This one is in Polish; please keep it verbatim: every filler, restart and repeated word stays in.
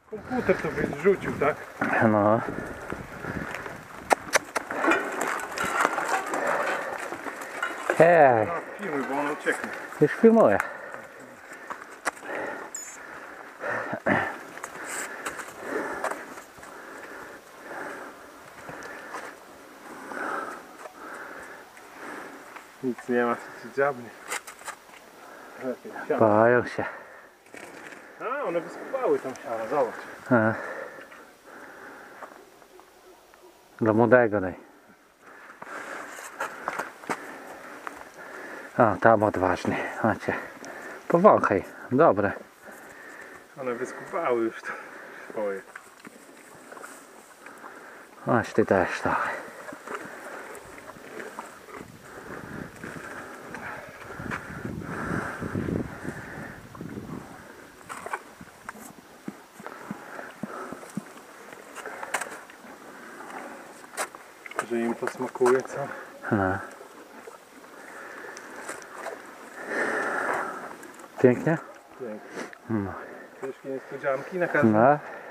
Komputer to byś rzucił, tak? No. Hej, No, filmuj, bo on ucieknie. już filmuję. Nic nie ma, co ci dziabnie. Boją się. A, one wyskupały tam siano, zobacz. A. Dla młodego daj. O, tam odważnie. Macie. Powąchaj. Dobre. One wyskupały już to swoje. Masz ty też trochę. Że im posmakuje, co? No. Pięknie? Pięknie. No. Wiesz, niespodzianki na każdym. No.